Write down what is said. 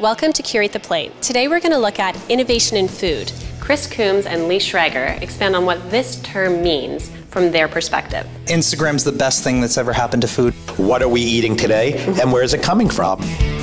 Welcome to Curate the Plate. Today we're going to look at innovation in food. Chris Coombs and Lee Schrager expand on what this term means from their perspective. Instagram's the best thing that's ever happened to food. What are we eating today, and where is it coming from?